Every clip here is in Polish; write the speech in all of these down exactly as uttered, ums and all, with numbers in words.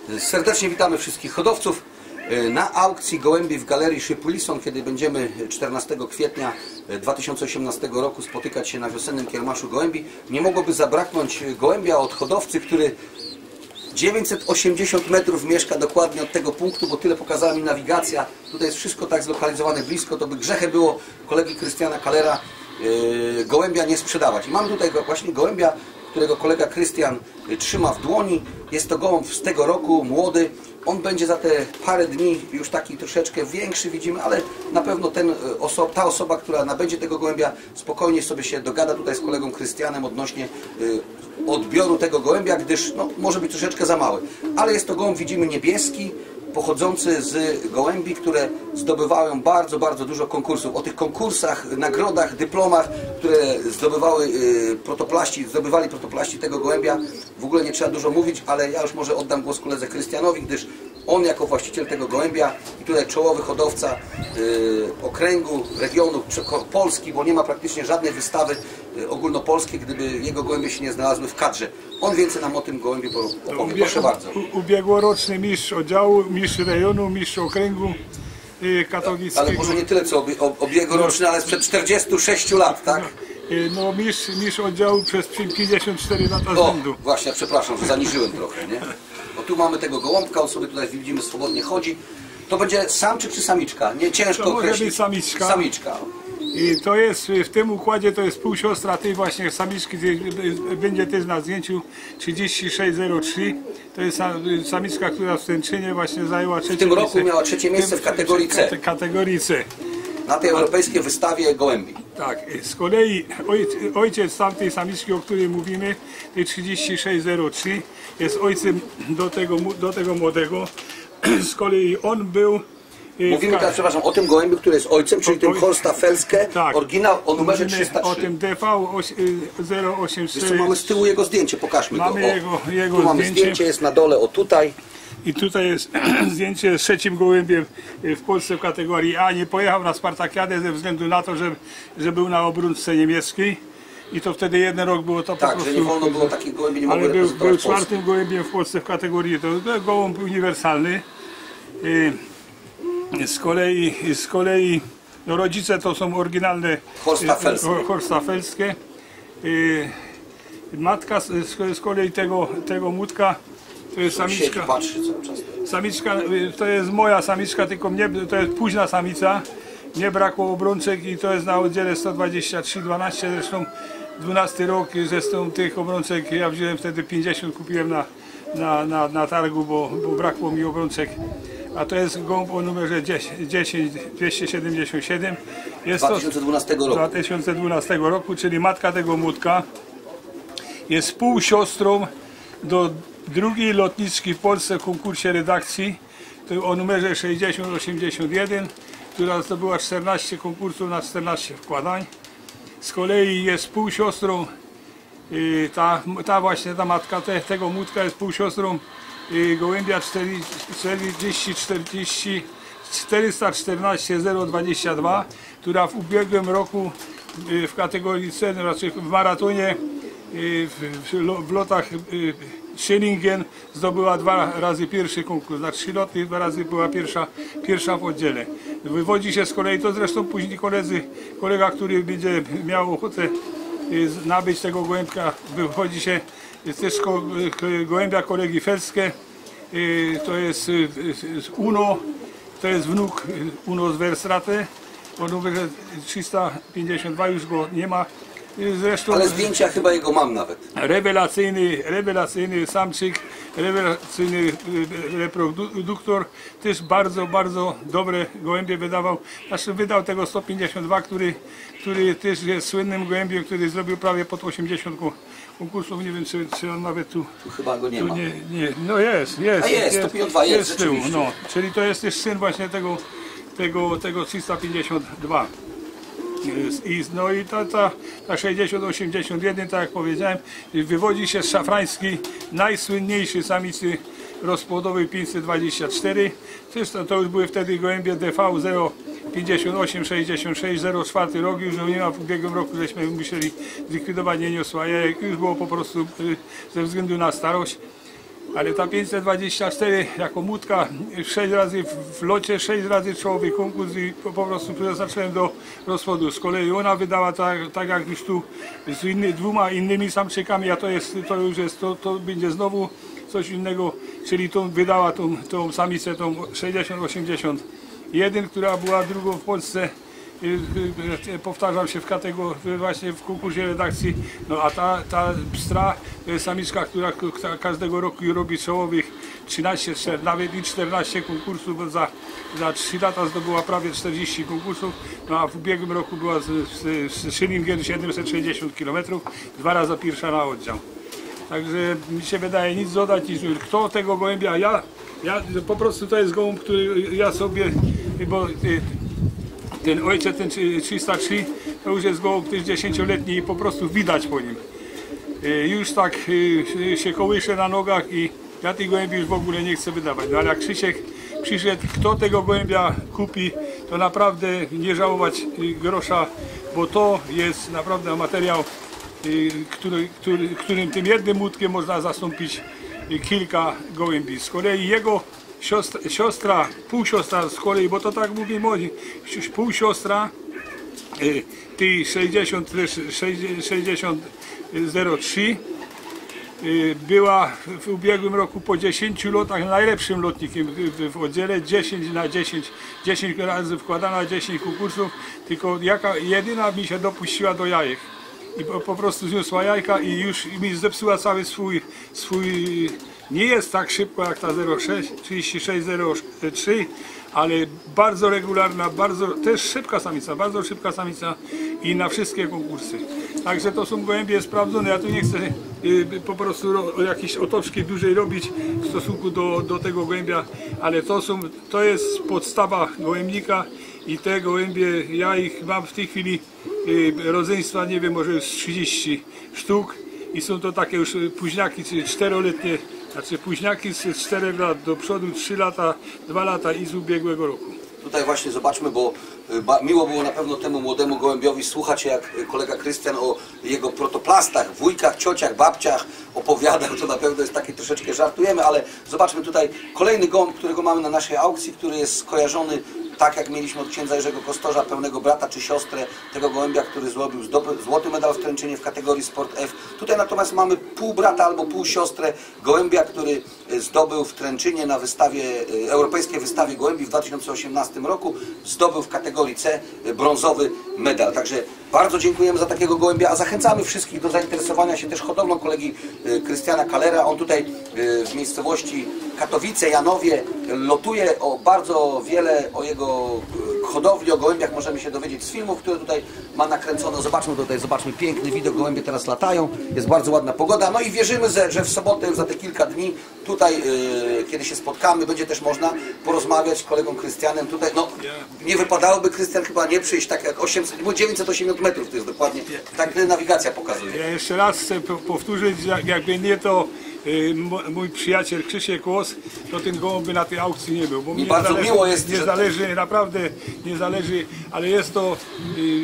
Serdecznie witamy wszystkich hodowców na aukcji gołębi w Galerii Szypulison, kiedy będziemy czternastego kwietnia dwa tysiące osiemnastego roku spotykać się na wiosennym kiermaszu gołębi. Nie mogłoby zabraknąć gołębia od hodowcy, który dziewięćset osiemdziesiąt metrów mieszka dokładnie od tego punktu, bo tyle pokazała mi nawigacja. Tutaj jest wszystko tak zlokalizowane blisko, to by grzechem było kolegi Krystiana Kalera yy, gołębia nie sprzedawać. I mam tutaj właśnie gołębia, którego kolega Krystian trzyma w dłoni. Jest to gołąb z tego roku, młody. On będzie za te parę dni już taki troszeczkę większy, widzimy, ale na pewno ten oso ta osoba, która nabędzie tego gołębia, spokojnie sobie się dogada tutaj z kolegą Krystianem odnośnie y, odbioru tego gołębia, gdyż no, może być troszeczkę za mały. Ale jest to gołąb, widzimy, niebieski, pochodzący z gołębi, które zdobywają bardzo, bardzo dużo konkursów. O tych konkursach, nagrodach, dyplomach, które zdobywały y, protoplaści, zdobywali protoplaści tego gołębia, w ogóle nie trzeba dużo mówić, ale ja już może oddam głos koledze Krystianowi, gdyż on jako właściciel tego gołębia i tutaj czołowy hodowca y, okręgu, regionu Polski, bo nie ma praktycznie żadnej wystawy y, ogólnopolskiej, gdyby jego gołębie się nie znalazły w kadrze. On więcej nam o tym gołębiu opowie. Proszę bardzo. Ubiegłoroczny mistrz oddziału, mistrz rejonu, mistrz okręgu y, katowickiego. Ale może nie tyle co ubiegłoroczny, ale sprzed czterdziestu sześciu lat, tak? No mistrz, mistrz oddziału przez pięćdziesiąt cztery lata z rzędu. O, właśnie, przepraszam, że zaniżyłem trochę, nie? Bo tu mamy tego gołąbka, on sobie tutaj widzimy swobodnie chodzi. To będzie samczyk czy samiczka? Nie ciężko to może określić. być samiczka. Samiczka. I to jest w tym układzie, to jest półsiostra tej właśnie samiczki, będzie też na zdjęciu trzydzieści sześć zero trzy. To jest samiczka, która w Stęczynie właśnie zajęła trzecie miejsce. W tym roku miała trzecie miejsce w kategorii C. Kategorii C. Na tej europejskiej wystawie gołębi. Tak, z kolei ojciec tamtej samiczki, o której mówimy, tej trzydzieści sześć zero trzy, jest ojcem do tego, do tego młodego. Z kolei on był... Mówimy teraz, przepraszam, o tym gołębiu, który jest ojcem, czyli tym Horsta Felskie, tak, oryginał o numerze trzysta trzy. O tym D V zero osiem cztery. Jeszcze mamy z tyłu jego zdjęcie, pokażmy mamy go. O, jego, jego tu mamy zdjęcie. zdjęcie, jest na dole, o tutaj. I tutaj jest zdjęcie z trzecim gołębiem w Polsce w kategorii A. Nie pojechał na Spartakiadę ze względu na to, że, że był na obróbce niemieckiej. I to wtedy jeden rok było to tak, po prostu... że nie wolno było takich gołębi, nie mogły ale był, był czwartym Polskę. gołębiem w Polsce w kategorii, to, to gołąb uniwersalny. Z kolei, z kolei no rodzice to są oryginalne Horsta Felskie. Horsta Felskie. Matka z, z kolei tego, tego młódka to jest samiczka. Patrzy cały czas. Samiczka to jest moja samiczka, tylko mnie, to jest późna samica. Nie brakło obrączek i to jest na oddziale sto dwadzieścia trzy dwanaście, zresztą dwunasty rok, zresztą tych obrączek ja wziąłem wtedy pięćdziesiąt, kupiłem na, na, na, na targu, bo, bo brakło mi obrączek. A to jest gołąb o numerze dziesięć dwieście siedemdziesiąt siedem. Jest dwa tysiące dwunastego roku. dwa tysiące dwunastego roku, czyli matka tego młódka jest półsiostrą do drugiej lotniczki w Polsce w konkursie redakcji o numerze sześćdziesiąt osiemdziesiąt jeden, która zdobyła czternaście konkursów na czternaście wkładań. Z kolei jest półsiostrą, ta, ta właśnie ta matka te, tego młódka jest półsiostrą gołębia czterdzieści czterdzieści czterysta czternaście zero dwadzieścia dwa, która w ubiegłym roku w kategorii C, raczej w maratonie w lotach Schillingen zdobyła dwa razy pierwszy konkurs, na trzy loty dwa razy była pierwsza, pierwsza w oddziale. Wywodzi się z kolei, to zresztą później koledzy, kolega, który będzie miał ochotę nabyć tego gołębka, wywodzi się jest też gołębia kolegi Felskie, to jest Uno, to jest wnuk Uno z Verstrate, o numerze trzysta pięćdziesiąt dwa, już go nie ma. Zresztą, ale zdjęcia chyba jego mam nawet. Rewelacyjny, rewelacyjny samczyk, rewelacyjny reproduktor, też bardzo, bardzo dobre gołębie wydawał. Znaczy wydał tego sto pięćdziesiąt dwa, który, który też jest słynnym gołębiem, który zrobił prawie pod osiemdziesiąt konkursów. Nie wiem, czy, czy on nawet tu... Tu chyba go nie tu ma. Nie, nie, no jest, jest. A jest, sto pięćdziesiąt dwa jest, jest tyłu, no. Czyli to jest też syn właśnie tego, tego, tego trzysta pięćdziesiąt dwa. I, no i ta, ta, ta sześćdziesiąt osiemdziesiąt jeden, tak jak powiedziałem, wywodzi się z szafrańskiej, najsłynniejszy samicy rozpłodowej pięćset dwadzieścia cztery. Zresztą to już były wtedy gołębie D V zero pięćdziesiąt osiem sześćdziesiąt sześć zero cztery rok, już nie ma w ubiegłym roku, żeśmy musieli zlikwidować, nie niosła jajek, już było po prostu ze względu na starość. Ale ta pięćset dwadzieścia cztery jako młódka, sześć razy w locie, sześć razy czołowy konkurs i po, po prostu przeznaczyłem do rozwodu. Z kolei ona wydała tak, tak jak już tu z inny, dwoma innymi samczykami, a to jest, to już jest, to, to będzie znowu coś innego, czyli tą wydała tą, tą samicę, tą sześćdziesiąt osiemdziesiąt jeden, która była drugą w Polsce. Powtarzam się w kategorii, właśnie w konkursie redakcji, no a ta, ta pstra to jest samiczka, która każdego roku robi czołowych trzynaście, nawet i czternaście konkursów, bo za, za trzy lata zdobyła prawie czterdzieści konkursów, no a w ubiegłym roku była z, z, z Schillingen siedemset sześćdziesiąt kilometrów, dwa razy pierwsza na oddział. Także mi się wydaje nic dodać, niż kto tego gołębia, ja, ja po prostu to jest gołąb, który ja sobie, bo ten ojciec, ten trzysta trzy, to już jest gołąb dziesięcioletni i po prostu widać po nim. Już tak się kołysze na nogach i ja tych gołębi już w ogóle nie chcę wydawać. No ale jak Krzysiek przyszedł, kto tego gołębia kupi, to naprawdę nie żałować grosza, bo to jest naprawdę materiał, który, który, którym tym jednym młódkiem można zastąpić kilka gołębi. Z kolei jego Siostra, siostra, półsiostra z kolei, bo to tak mówi młodzi, półsiostra, tej sześćdziesiąt zero trzy, była w ubiegłym roku po dziesięciu lotach najlepszym lotnikiem w oddziale, dziesięć na dziesięć, dziesięć razy wkładana, dziesięć konkursów, tylko jaka jedyna mi się dopuściła do jajek. I po, po prostu zniosła jajka i już mi zepsuła cały swój, swój nie jest tak szybko jak ta zero sześć, trzydzieści sześć zero trzy, ale bardzo regularna, bardzo też szybka samica, bardzo szybka samica i na wszystkie konkursy. Także to są gołębie sprawdzone. Ja tu nie chcę y, po prostu ro, jakieś otoczki dłużej robić w stosunku do, do tego gołębia, ale to, są, to jest podstawa gołębnika i te gołębie, ja ich mam w tej chwili y, rodzeństwa, nie wiem, może już trzydzieści sztuk i są to takie już późniaki, czyli czteroletnie, znaczy późniaki z czterech lat do przodu, trzy lata, dwa lata i z ubiegłego roku. Tutaj właśnie zobaczmy, bo miło było na pewno temu młodemu gołębiowi słuchać, jak kolega Krystian o jego protoplastach, wujkach, ciociach, babciach opowiadał. To na pewno jest takie troszeczkę żartujemy, ale zobaczmy tutaj kolejny gołąb, którego mamy na naszej aukcji, który jest skojarzony tak jak mieliśmy od księdza Jerzego Kostorza, pełnego brata czy siostrę tego gołębia, który zdobył złoty medal w Tręczynie w kategorii Sport F. Tutaj natomiast mamy pół brata albo pół siostrę gołębia, który zdobył w Tręczynie na wystawie, europejskiej wystawie gołębi w dwa tysiące osiemnastym roku. Zdobył w kategorii C brązowy medal. Także bardzo dziękujemy za takiego gołębia, a zachęcamy wszystkich do zainteresowania się też hodowlą kolegi Krystiana Kalera. On tutaj w miejscowości Katowice, Janowie lotuje. O bardzo wiele o jego hodowli, o gołębiach możemy się dowiedzieć z filmów, które tutaj ma nakręcone. Zobaczmy tutaj, zobaczmy piękny widok, gołębie teraz latają, jest bardzo ładna pogoda, no i wierzymy, że w sobotę, za te kilka dni, tutaj, yy, kiedy się spotkamy, będzie też można porozmawiać z kolegą Krystianem. Tutaj, no, nie wypadałoby, Krystian, chyba nie przyjść tak jak osiemset, bo dziewięćset osiemdziesiąt metrów to jest dokładnie, tak nawigacja pokazuje. Ja jeszcze raz chcę powtórzyć, jakby nie to mój przyjaciel Krzysiek Łos, to ten gołąb by na tej aukcji nie był. Bo mi bardzo zależy, miło jest, nie że zależy, naprawdę nie zależy, ale jest to y,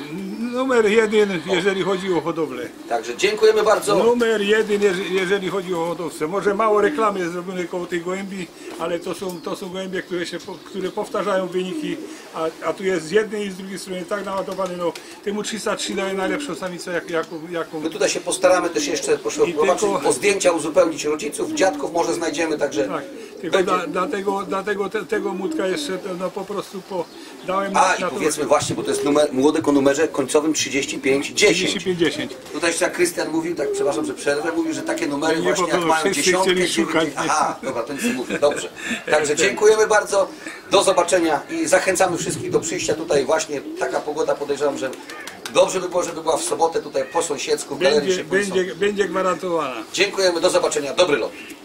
numer jeden, jeżeli chodzi o hodowlę. Także dziękujemy bardzo. Numer jeden, jeżeli chodzi o hodowcę. Może mało reklamy jest zrobione koło tej gołębi, ale to są, to są gołębie, które, się, które powtarzają wyniki, a, a tu jest z jednej i z drugiej strony tak naładowany. No, temu trzysta trzy daje najlepszą samicę, jak, jaką, jaką... My tutaj się postaramy też jeszcze, proszę zobaczyć, tylko... po zdjęcia uzupełnić rodziców, dziadków może znajdziemy, także... Tak. Tylko da, dlatego, dlatego te, tego młódka jeszcze no, po prostu po, dałem A na, i na powiedzmy to, właśnie, bo to jest numer, młodek o numerze końcowym trzydzieści pięć dziesięć. trzydzieści pięć dziesięć. Tutaj jeszcze jak Krystian mówił, tak przepraszam, że przerwę, mówił, że takie numery nie, właśnie jak mają dziesiątkę, dziewięć... Aha, dobra, to nic nie mówię, dobrze. Także dziękujemy bardzo, do zobaczenia i zachęcamy wszystkich do przyjścia tutaj właśnie, taka pogoda, podejrzewam, że dobrze by było, żeby była w sobotę tutaj po sąsiedzku w Galerii będzie, Szypulson. będzie, będzie gwarantowana. Dziękujemy, do zobaczenia, dobry lot.